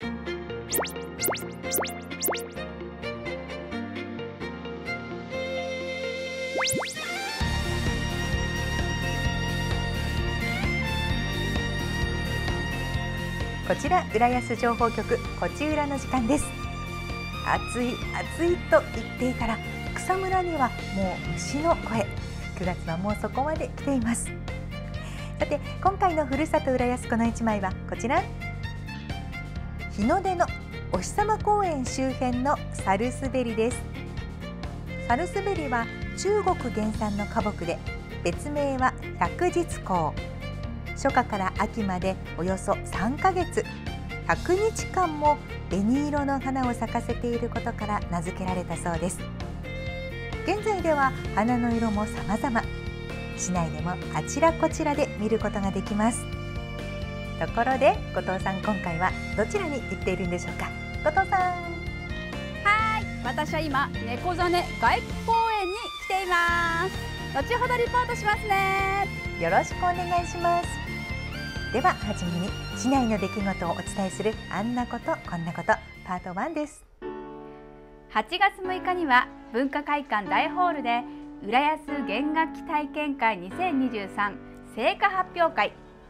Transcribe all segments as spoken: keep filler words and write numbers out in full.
こちら浦安情報局こちうらの時間です。暑い暑いと言っていたら草むらにはもう虫の声。くがつはもうそこまで来ています。さて今回のふるさと浦安このいちまいはこちら、日の出のお日様公園周辺のサルスベリです。サルスベリは中国原産の花木で、別名は百日紅。初夏から秋までおよそさんかげつ、ひゃくにちかんも紅色の花を咲かせていることから名付けられたそうです。現在では花の色も様々、市内でもあちらこちらで見ることができます。ところで後藤さん、今回はどちらに行っているんでしょうか。後藤さん。 はい、私は今猫曽根外区公園に来ています。後ほどリポートしますね。 よろしくお願いします。でははじめに市内の出来事をお伝えするあんなことこんなことパートワンです。 はちがつむいかには文化会館大ホールで浦安弦楽器体験会にせんにじゅうさん成果発表会、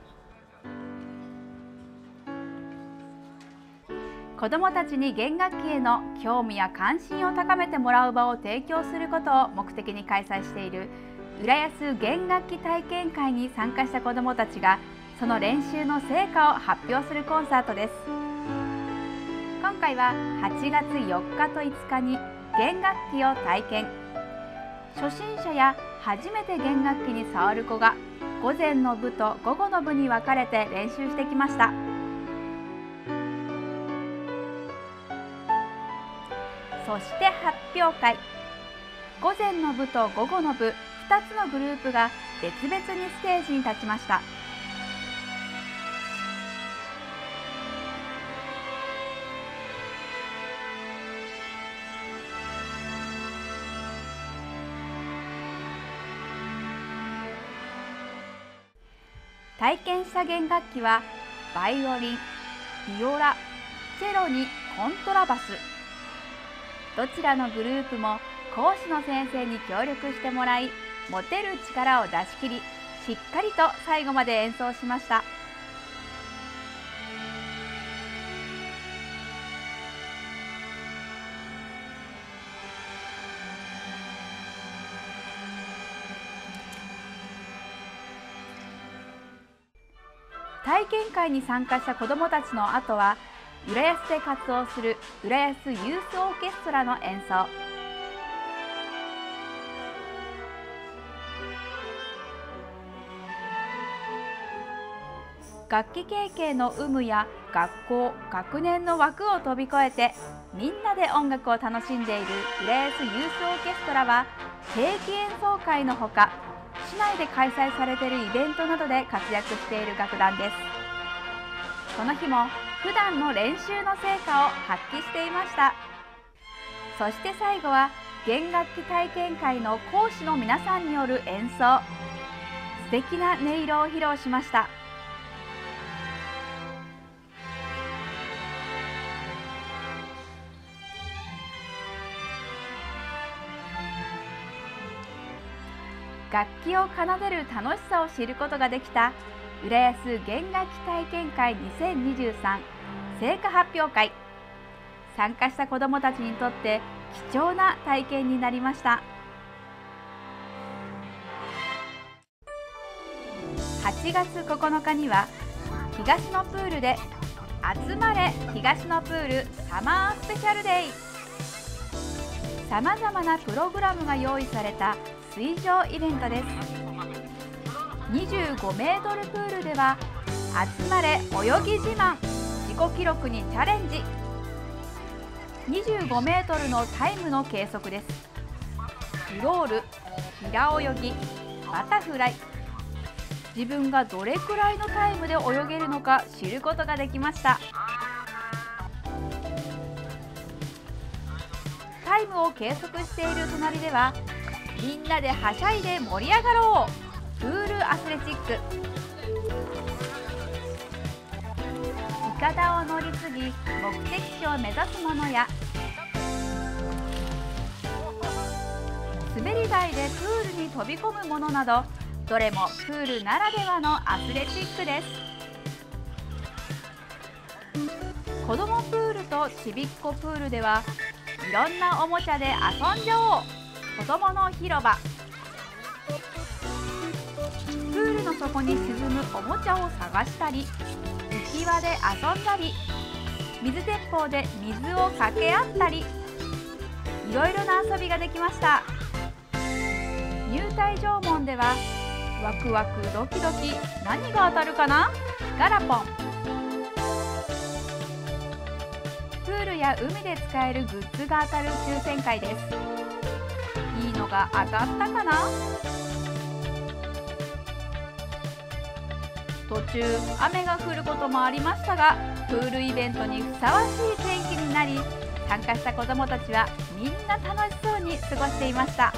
子どもたちに弦楽器への興味や関心を高めてもらう場を提供することを目的に開催している浦安弦楽器体験会に参加した子どもたちがその練習の成果を発表するコンサートです。今回ははちがつよっかといつかに弦楽器を体験。初心者や初めて弦楽器に触る子が午前の部と午後の部に分かれて練習してきました。そして発表会。午前の部と午後の部ふたつのグループが別々にステージに立ちました。体験した弦楽器はバイオリン、ビオラ、チェロにコントラバス。どちらのグループも講師の先生に協力してもらい、持てる力を出し切り、しっかりと最後まで演奏しました。体験会に参加した子どもたちの後は、浦安で活動する浦安ユースオーケストラの演奏。楽器経験の有無や学校・学年の枠を飛び越えてみんなで音楽を楽しんでいる浦安ユースオーケストラは、定期演奏会のほか市内で開催されているイベントなどで活躍している楽団です。この日も普段の練習の成果を発揮していました。そして最後は弦楽器体験会の講師の皆さんによる演奏。素敵な音色を披露しました。楽器を奏でる楽しさを知ることができた浦安弦楽器体験会にせんにじゅうさん成果発表会。参加した子どもたちにとって貴重な体験になりました。はちがつここのかには東のプールで集まれ東のプールサマースペシャルデイ。さまざまなプログラムが用意された水上イベントです。にじゅうごメートルプールでは集まれ泳ぎ自慢、自己記録にチャレンジ。にじゅうごメートルのタイムの計測です。クロール、平泳ぎ、バタフライ。自分がどれくらいのタイムで泳げるのか知ることができました。タイムを計測している隣では、みんなではしゃいで盛り上がろう、プールアスレチック。 方を乗り継ぎ目的地を目指すものや、滑り台でプールに飛び込むものなど、どれもプールならではのアスレチックです。子どもプールとちびっこプールではいろんなおもちゃで遊んじゃおう、子どもの広場。プールの底に沈むおもちゃを探したり、浮き輪で遊んだり、水鉄砲で水をかけ合ったり、いろいろな遊びができました。入退場門ではワクワクドキドキ、何が当たるかな、ガラポン。プールや海で使えるグッズが当たる抽選会です。いいのが当たったかな。途中雨が降ることもありましたが、プールイベントにふさわしい天気になり、参加した子どもたちはみんな楽しそうに過ごしていました。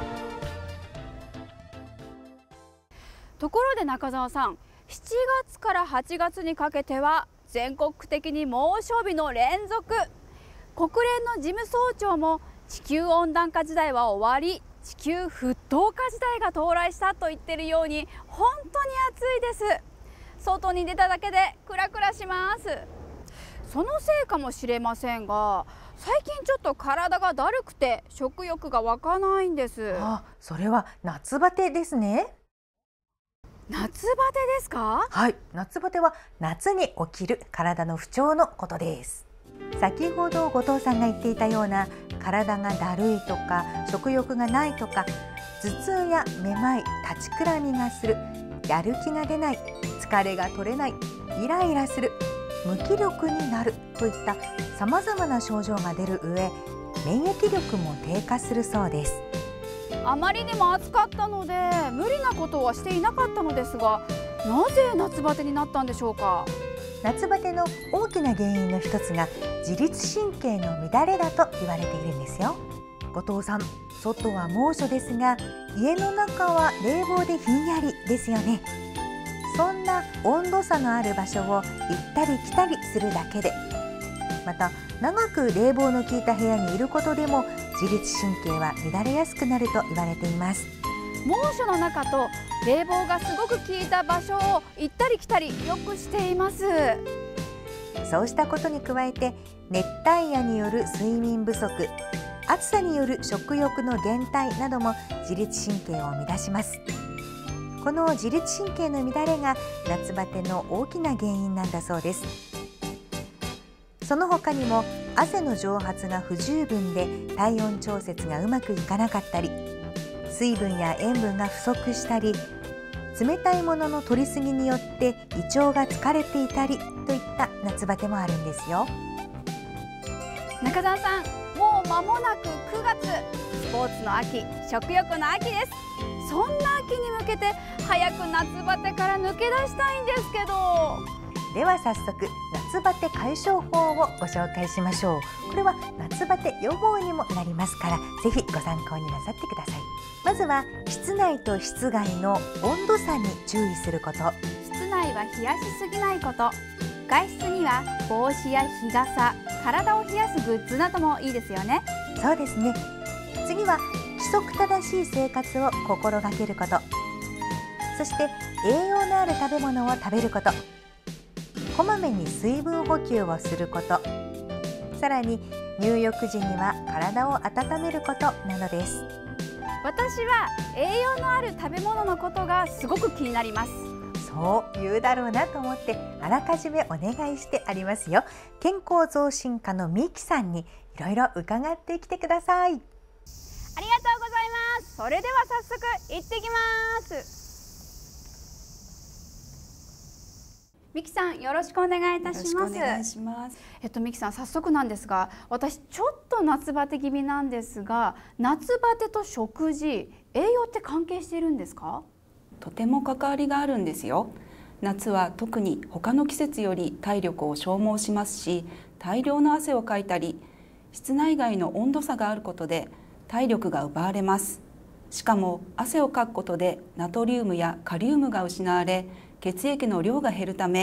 ところで中澤さん、しちがつからはちがつにかけては全国的に猛暑日の連続。国連の事務総長も地球温暖化時代は終わり、地球沸騰化時代が到来したと言っているように、本当に暑いです。外に出ただけでクラクラします。そのせいかもしれませんが、最近ちょっと体がだるくて食欲が湧かないんです。 あ、それは夏バテですね。 夏バテですか？ はい、夏バテは夏に起きる体の不調のことです。先ほど後藤さんが言っていたような体がだるいとか食欲がないとか、頭痛やめまい、立ちくらみがする、やる気が出ない、疲れが取れない、イライラする、無気力になるといったさまざまな症状が出る上、免疫力も低下するそうです。 あまりにも暑かったので無理なことはしていなかったのですが、なぜ夏バテになったんでしょうか？ 夏バテの大きな原因の一つが自律神経の乱れだと言われているんですよ。後藤さん、外は猛暑ですが家の中は冷房でひんやりですよね。そんな温度差がある場所を行ったり来たりするだけで、また長く冷房の効いた部屋にいることでも自律神経は乱れやすくなると言われています。 猛暑の中と冷房がすごく効いた場所を行ったり来たりよくしています。 そうしたことに加えて熱帯夜による睡眠不足、暑さによる食欲の減退なども自律神経を乱します。この自律神経の乱れが夏バテの大きな原因なんだそうです。その他にも汗の蒸発が不十分で体温調節がうまくいかなかったり、水分や塩分が不足したり、冷たいものの摂りすぎによって胃腸が疲れていたりといった夏バテもあるんですよ。 中澤さん、もう間もなくくがつ、スポーツの秋、食欲の秋です。そんな秋に向けて早く夏バテから抜け出したいんですけど。 では早速夏バテ解消法をご紹介しましょう。これは夏バテ予防にもなりますから、ぜひご参考になさってください。まずは室内と室外の温度差に注意すること。 室内は冷やしすぎないこと。外出には帽子や日傘、体を冷やすグッズなどもいいですよね。 そうですね。次は規則正しい生活を心がけること。そして栄養のある食べ物を食べること。こまめに水分補給をすること。さらに入浴時には体を温めることなどです。 私は栄養のある食べ物のことがすごく気になります。 そう言うだろうなと思ってあらかじめお願いしてありますよ。健康増進課のミキさんにいろいろ伺ってきてください。 ありがとうございます。それでは早速行ってきます。ミキさん、よろしくお願いいたします。 よろしくお願いします。 えっとミキさん、早速なんですが、私ちょっと夏バテ気味なんですが、夏バテと食事、栄養って関係しているんですか？ とても関わりがあるんですよ。夏は特に他の季節より体力を消耗しますし、大量の汗をかいたり、室内外の温度差があることで体力が奪われます。しかも汗をかくことでナトリウムやカリウムが失われ、血液の量が減るため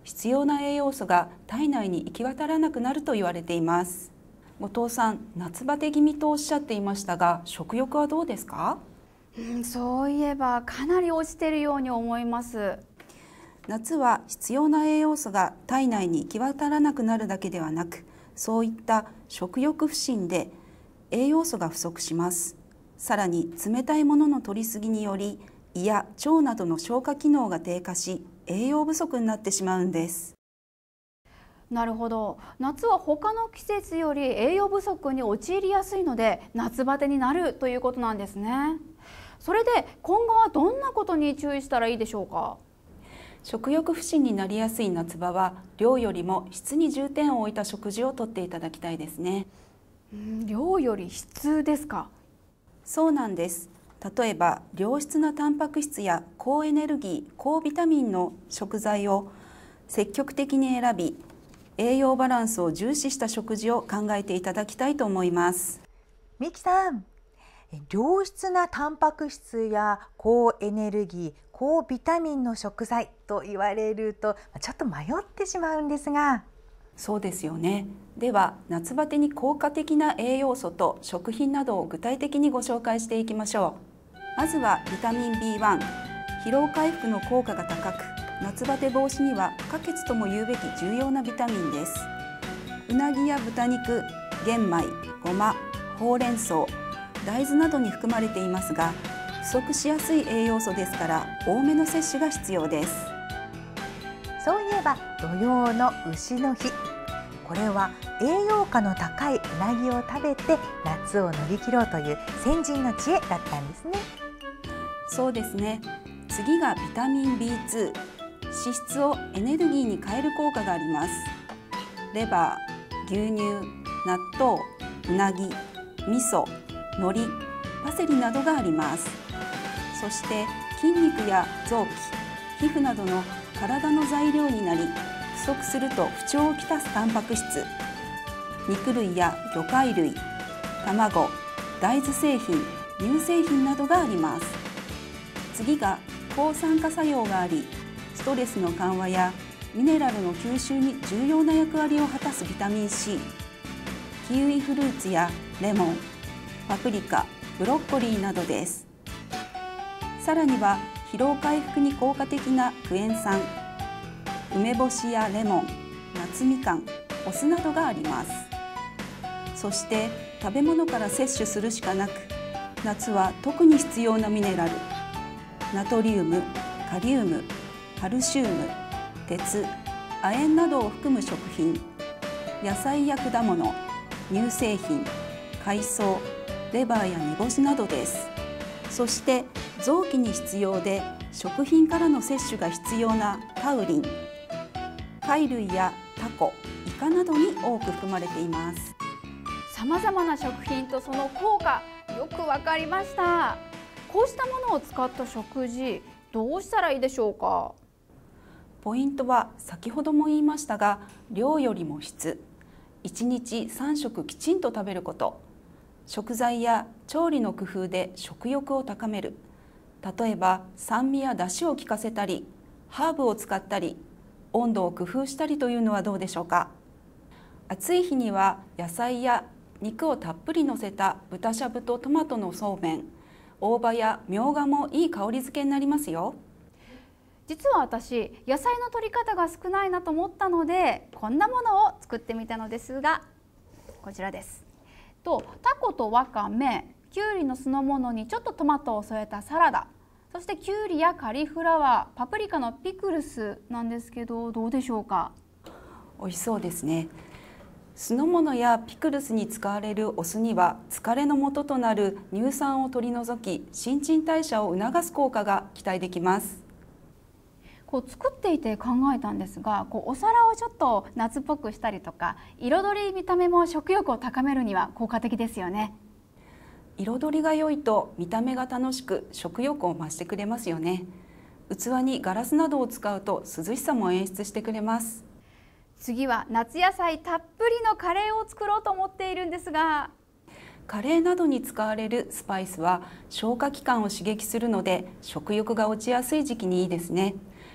必要な栄養素が体内に行き渡らなくなると言われています。後藤さん、夏バテ気味とおっしゃっていましたが、食欲はどうですか？ うん、そういえばかなり落ちているように思います。 夏は必要な栄養素が体内に行き渡らなくなるだけではなく、そういった食欲不振で栄養素が不足します。さらに冷たいものの摂りすぎにより胃や腸などの消化機能が低下し、栄養不足になってしまうんです。 なるほど。夏は他の季節より栄養不足に陥りやすいので夏バテになるということなんですね。それで今後はどんなことに注意したらいいでしょうか？ 食欲不振になりやすい夏場は量よりも質に重点を置いた食事をとっていただきたいですね。 うん、量より質ですか？ そうなんです。例えば良質なタンパク質や高エネルギー、高ビタミンの食材を積極的に選び、栄養バランスを重視した食事を考えていただきたいと思います。 みきさん、良質なタンパク質や高エネルギー、高ビタミンの食材と言われるとちょっと迷ってしまうんですが。 そうですよね。では夏バテに効果的な栄養素と食品などを具体的にご紹介していきましょう。まずはビタミン ビーワン、疲労回復の効果が高く、夏バテ防止には不可欠とも言うべき重要なビタミンです。うなぎや豚肉、玄米、ごま、ほうれん草、大豆などに含まれていますが、不足しやすい栄養素ですから多めの摂取が必要です。 そういえば土曜の丑の日、これは栄養価の高いうなぎを食べて夏を乗り切ろうという先人の知恵だったんですね。 そうですね。次がビタミン ビーツー、脂質をエネルギーに変える効果があります。レバー、牛乳、納豆、うなぎ、味噌、海苔、パセリなどがあります。そして筋肉や臓器、皮膚などの体の材料になり、不足すると不調をきたすタンパク質、肉類や魚介類、卵、大豆製品、乳製品などがあります。次が抗酸化作用があり、ストレスの緩和やミネラルの吸収に重要な役割を果たすビタミン シー、キウイフルーツやレモン、パプリカ、ブロッコリーなどです。さらには疲労回復に効果的なクエン酸、梅干しやレモン、夏みかん、お酢などがあります。そして食べ物から摂取するしかなく、夏は特に必要なミネラル、ナトリウム、カリウム、カルシウム、鉄、亜鉛などを含む食品、野菜や果物、乳製品、海藻、レバーや煮干しなどです。そして臓器に必要で食品からの摂取が必要なタウリン、貝類やタコ、イカなどに多く含まれています。 さまざまな食品とその効果、よくわかりました。こうしたものを使った食事、どうしたらいいでしょうか？ ポイントは先ほども言いましたが、量よりも質、いちにちさん食きちんと食べること、食材や調理の工夫で食欲を高める、例えば酸味や出汁を効かせたり、ハーブを使ったり、温度を工夫したりというのはどうでしょうか。暑い日には野菜や肉をたっぷりのせた豚しゃぶとトマトのそうめん、大葉やみょうがもいい香りづけになりますよ。 実は私、野菜の取り方が少ないなと思ったので、こんなものを作ってみたのですが、こちらです。とタコとわかめ、きゅうりの酢の物にちょっとトマトを添えたサラダ、そしてきゅうりやカリフラワー、パプリカのピクルスなんですけど、どうでしょうか？ 美味しそうですね。酢の物やピクルスに使われるお酢には疲れの元となる乳酸を取り除き、新陳代謝を促す効果が期待できます。 こう作っていて考えたんですが、こうお皿をちょっと夏っぽくしたりとか、彩り見た目も食欲を高めるには効果的ですよね。 彩りが良いと見た目が楽しく食欲を増してくれますよね。器にガラスなどを使うと涼しさも演出してくれます。 次は夏野菜たっぷりのカレーを作ろうと思っているんですが、 カレーなどに使われるスパイスは消化器官を刺激するので食欲が落ちやすい時期にいいですね。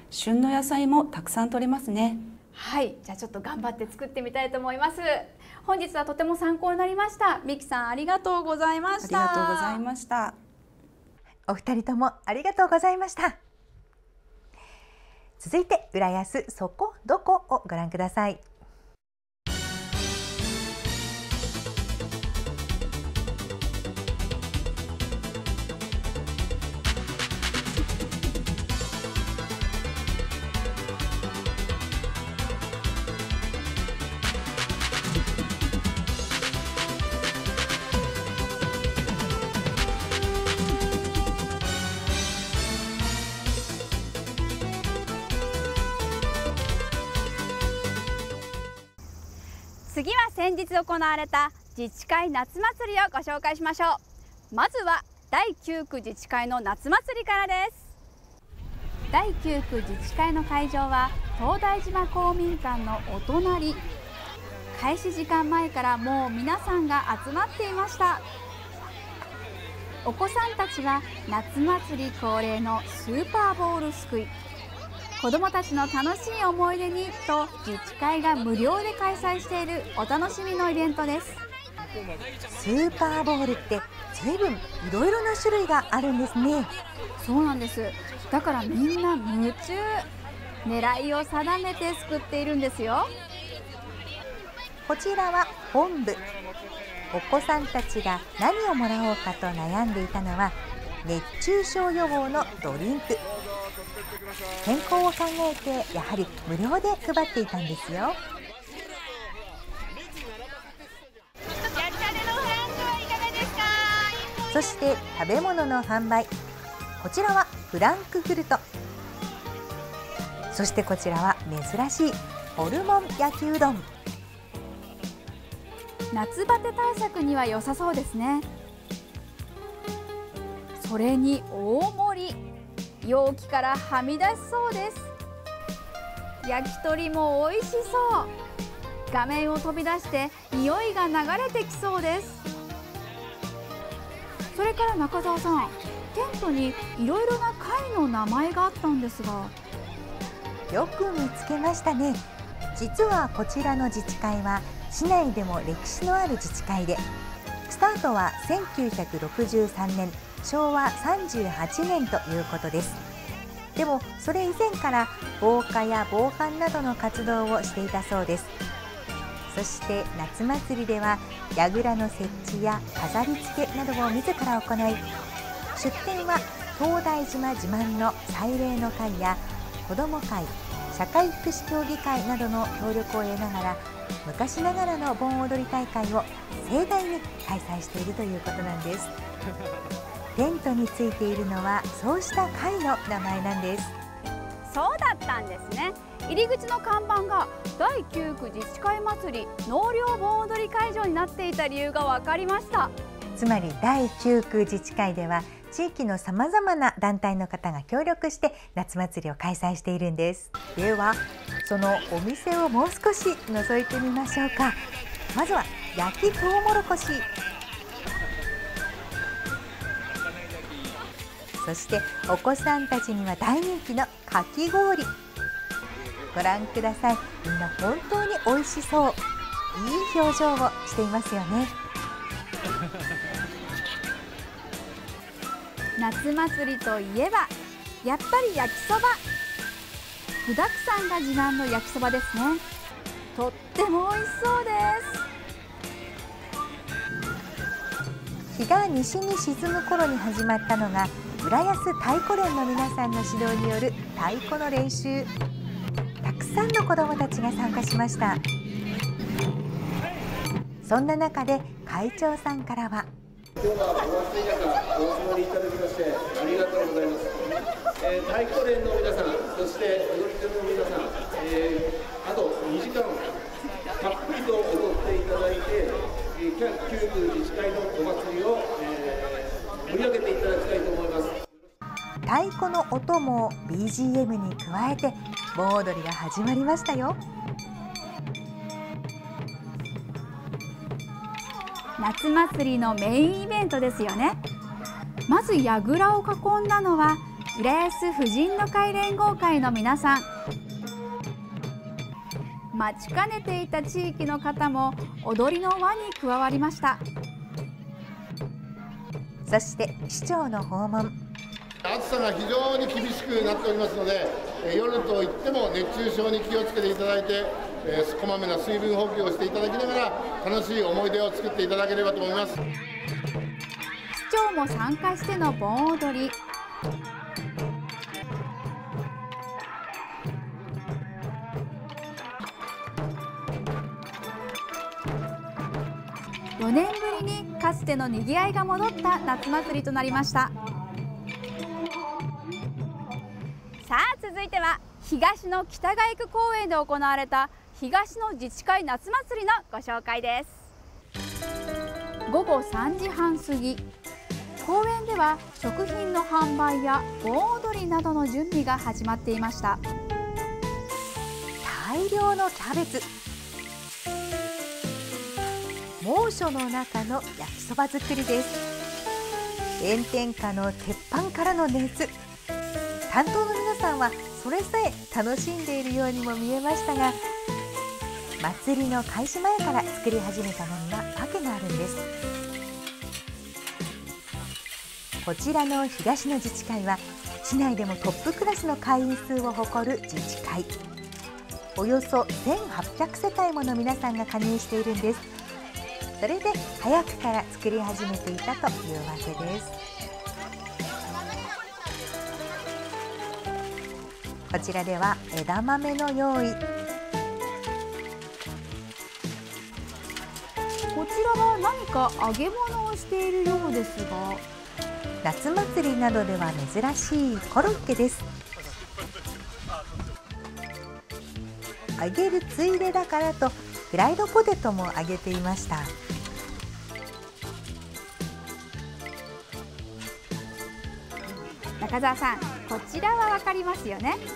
旬の野菜もたくさん取れますね。 はい、じゃあちょっと頑張って作ってみたいと思います。本日はとても参考になりました。みきさん、ありがとうございました。 ありがとうございました。 お二人ともありがとうございました。続いて浦安そこどこをご覧ください。 次は先日行われた自治会夏祭りをご紹介しましょう。まずはだいきゅう区自治会の夏祭りからです。だいきゅう区自治会の会場は東大島公民館のお隣。開始時間前からもう皆さんが集まっていました。お子さんたちは夏祭り恒例のスーパーボールすくい、子どもたちの楽しい思い出にと自治会が無料で開催しているお楽しみのイベントです。 スーパーボールってずいぶんいろいろな種類があるんですね。 そうなんです。だからみんな夢中、狙いを定めてすくっているんですよ。 こちらは本部。お子さんたちが何をもらおうかと悩んでいたのは熱中症予防のドリンク。健康を考えてやはり無料で配っていたんですよ。そして食べ物の販売、こちらはフランクフルト。そしてこちらは珍しいホルモン焼きうどん。 夏バテ対策には良さそうですね。それに大盛り、容器からはみ出しそうです。焼き鳥も美味しそう。画面を飛び出して匂いが流れてきそうです。それから中澤さん、テントにいろいろな会の名前があったんですが、 よく見つけましたね。実はこちらの自治会は市内でも歴史のある自治会で、スタートはせんきゅうひゃくろくじゅうさんねんしょうわさんじゅうはちねんということです。でもそれ以前から防火や防犯などの活動をしていたそうです。そして夏祭りでは櫓の設置や飾り付けなどを自ら行い、出店は東大島自慢の祭礼の会や子ども会、社会福祉協議会などの協力を得ながら、昔ながらの盆踊り大会を盛大に開催しているということなんです。テントについているのはそうした会の名前なんです。 そうだったんですね。入り口の看板がだいきゅう区自治会祭り納涼盆踊り会場になっていた理由が分かりました。 つまりだいきゅう区自治会では地域のさまざまな団体の方が協力して夏祭りを開催しているんです。ではそのお店をもう少し覗いてみましょうか。まずは焼きとうもろこし、そしてお子さんたちには大人気のかき氷。ご覧ください。みんな本当に美味しそう、いい表情をしていますよね。 夏祭りといえばやっぱり焼きそば。具だくさんが自慢の焼きそばですね。とっても美味しそうです。 日が西に沈む頃に始まったのが浦安太鼓連の皆さんの指導による太鼓の練習。たくさんの子どもたちが参加しました。そんな中で会長さんからは、 今日はお暑い中お集まりいただきましてありがとうございます。えー、太鼓連の皆さん、そして踊り手の皆さん、えー、あとにじかんたっぷりと踊っていただいて、えー、きゅう区自治会のお祭りを、えー、盛り上げていただきたいと思います。 太鼓の音も ビージーエム に加えて盆踊りが始まりましたよ。 夏祭りのメインイベントですよね。まず櫓を囲んだのは浦安婦人の会連合会の皆さん、待ちかねていた地域の方も踊りの輪に加わりました。 そして市長の訪問。 暑さが非常に厳しくなっておりますので、夜といっても熱中症に気をつけていただいて、こまめな水分補給をしていただきながら楽しい思い出を作っていただければと思います。市長も参加しての盆踊り。よねんぶりにかつてのにぎわいが戻った夏祭りとなりました。さあ続いては東の北ヶ区公園で行われた東の自治会夏祭りのご紹介です。ごごさんじはん過ぎ、公園では食品の販売や盆踊りなどの準備が始まっていました。 大量のキャベツ、猛暑の中の焼きそば作りです。炎天下の鉄板からの熱、担当の皆さんはそれさえ楽しんでいるようにも見えましたが、祭りの開始前から作り始めたのには訳があるんです。こちらの東の自治会は市内でもトップクラスの会員数を誇る自治会。およそせんはっぴゃくせたいもの皆さんが加入しているんです。それで早くから作り始めていたというわけです。こちらでは枝豆の用意。 こちらは何か揚げ物をしているようですが、 夏祭りなどでは珍しいコロッケです。揚げるついでだからとフライドポテトも揚げていました。 中澤さん、こちらはわかりますよね。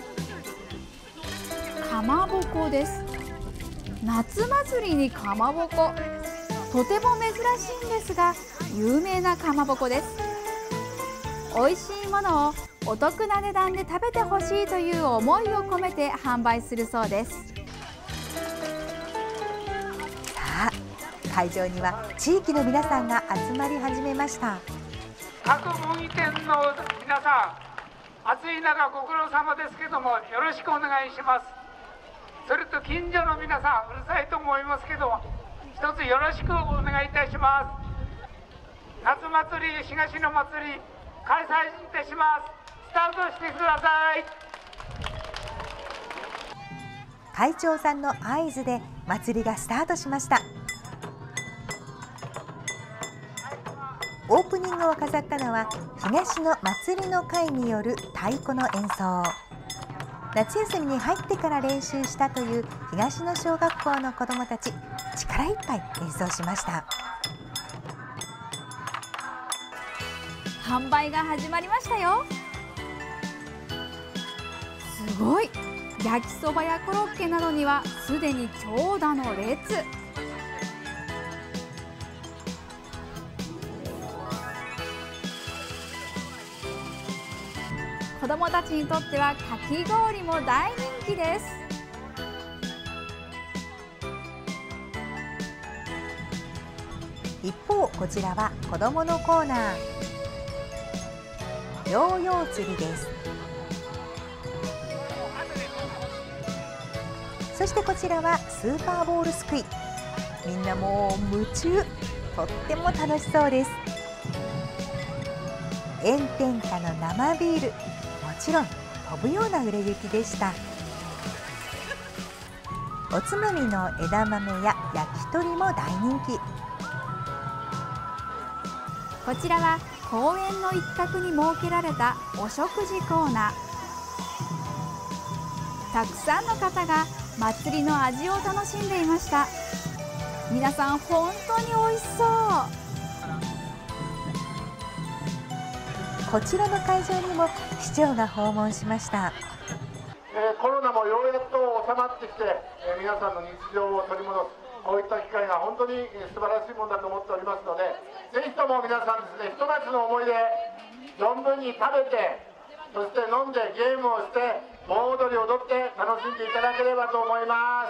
かまぼこです。夏祭りにかまぼこ、とても珍しいんですが有名なかまぼこです。美味しいものをお得な値段で食べてほしいという思いを込めて販売するそうです。 さあ、会場には地域の皆さんが集まり始めました。 各麦店の皆さん、暑い中ご苦労様ですけどもよろしくお願いします。それと近所の皆さん、うるさいと思いますけども一つよろしくお願いいたします。夏祭り、東の祭り開催いたします。スタートしてください。 会長さんの合図で祭りがスタートしました。オープニングを飾ったのは東の祭りの会による太鼓の演奏。夏休みに入ってから練習したという東の小学校の子どもたち、力いっぱい演奏しました。 販売が始まりましたよ。すごい、焼きそばやコロッケなどにはすでに長蛇の列。子どもたちにとってはかき氷も大人気です。 一方、こちらは子どものコーナー、ヨーヨー釣りです。そしてこちらはスーパーボールすくい。みんなもう夢中、とっても楽しそうです。炎天下の生ビール、もちろん飛ぶような売れ行きでした。おつまみの枝豆や焼き鳥も大人気。 こちらは公園の一角に設けられたお食事コーナー。たくさんの方が祭りの味を楽しんでいました。皆さん本当に美味しそう。 こちらの会場にも市長が訪問しました。 えー、コロナもようやっと収まってきて、えー、皆さんの日常を取り戻す、こういった機会が本当に素晴らしいものだと思っておりますので、ぜひとも皆さんですね、ひと夏の思い出存分に食べてそして飲んでゲームをして盆踊りを踊って楽しんでいただければと思います。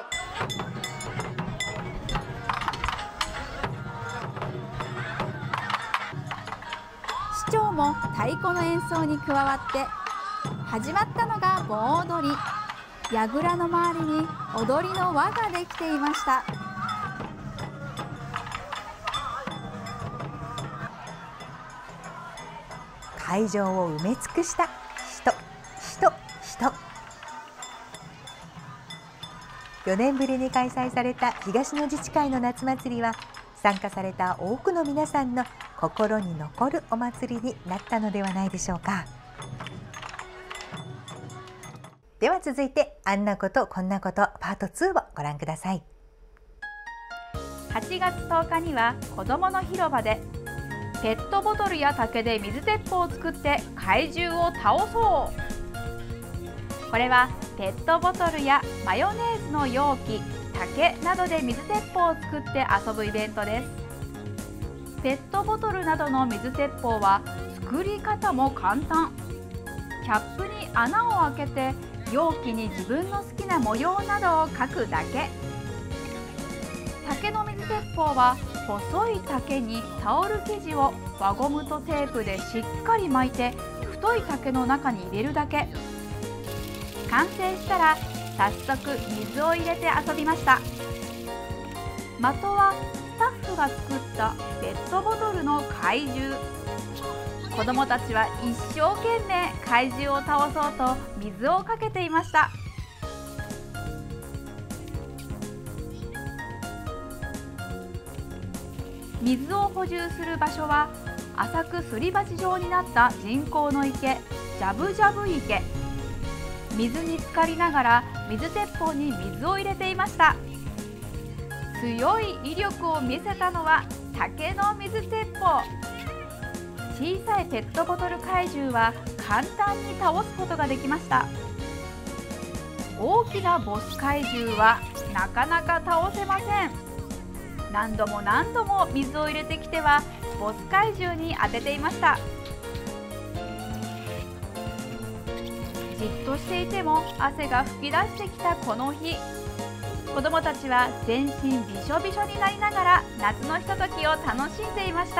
市長も太鼓の演奏に加わって始まったのが盆踊り。櫓の周りに踊りの輪ができていました。 会場を埋め尽くした人、人、人。よねんぶりに開催された東の自治会の夏祭りは、参加された多くの皆さんの心に残るお祭りになったのではないでしょうか。では続いて、あんなことこんなことパートツーをご覧ください。 はちがつとおかには子どもの広場でペットボトルや竹で水鉄砲を作って怪獣を倒そう。これはペットボトルやマヨネーズの容器、竹などで水鉄砲を作って遊ぶイベントです。ペットボトルなどの水鉄砲は作り方も簡単。キャップに穴を開けて容器に自分の好きな模様などを描くだけ。竹の水鉄砲は細い竹にタオル生地を輪ゴムとテープでしっかり巻いて太い竹の中に入れるだけ。完成したら早速水を入れて遊びました。的はスタッフが作ったペットボトルの怪獣。子どもたちは一生懸命怪獣を倒そうと水をかけていました。水を補充する場所は浅くすり鉢状になった人工の池、ジャブジャブ池。水に浸かりながら水鉄砲に水を入れていました。強い威力を見せたのは竹の水鉄砲。小さいペットボトル怪獣は簡単に倒すことができました。大きなボス怪獣はなかなか倒せません。何度も何度も水を入れてきてはボス怪獣に当てていました。じっとしていても汗が噴き出してきたこの日、子どもたちは全身びしょびしょになりながら夏のひとときを楽しんでいました。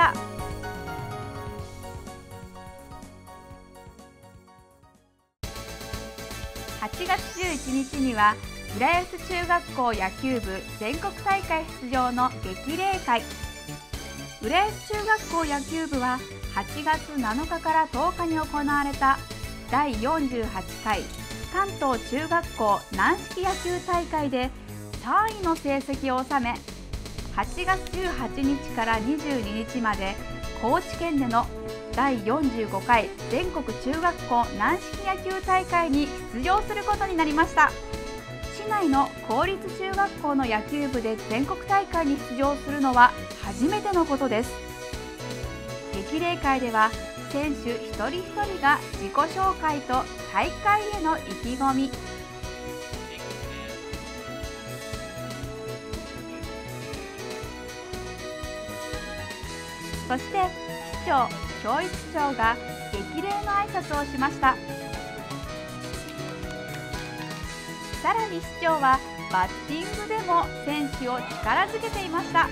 はちがつじゅういちにちには浦安中学校野球部全国大会出場の激励会。浦安中学校野球部ははちがつなのかからとおかに行われただいよんじゅうはちかい関東中学校軟式野球大会でさんいの成績を収め、はちがつじゅうはちにちからにじゅうににちまで高知県でのだいよんじゅうごかい全国中学校軟式野球大会に出場することになりました。市内の公立中学校の野球部で全国大会に出場するのは初めてのことです。激励会では選手一人一人が自己紹介と大会への意気込み、そして市長、教育長が激励の挨拶をしました。さらに市長はバッティングでも選手を力づけていました。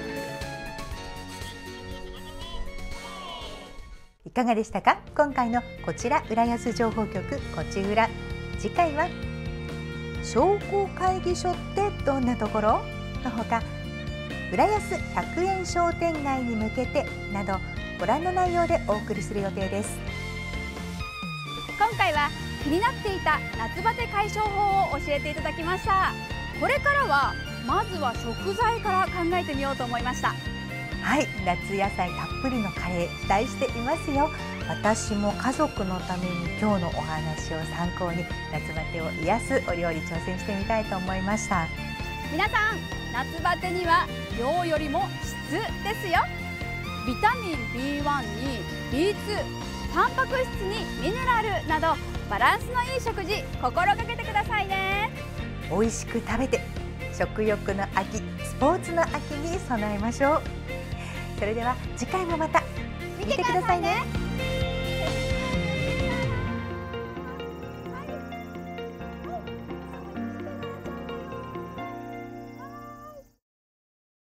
いかがでしたか。今回のこちら浦安情報局こちうら。次回は商工会議所ってどんなところのほか、浦安ひゃくえん商店街に向けてなどご覧の内容でお送りする予定です。 今回は気になっていた夏バテ解消法を教えていただきました。これからはまずは食材から考えてみようと思いました。 はい、夏野菜たっぷりのカレー期待していますよ。私も家族のために今日のお話を参考に夏バテを癒すお料理挑戦してみたいと思いました。 皆さん、夏バテには量よりも質ですよ。ビタミン ビーワン に ビーツー、タンパク質にミネラルなどバランスのいい食事心がけてくださいね。 美味しく食べて食欲の秋、スポーツの秋に備えましょう。それでは次回もまた見てくださいね。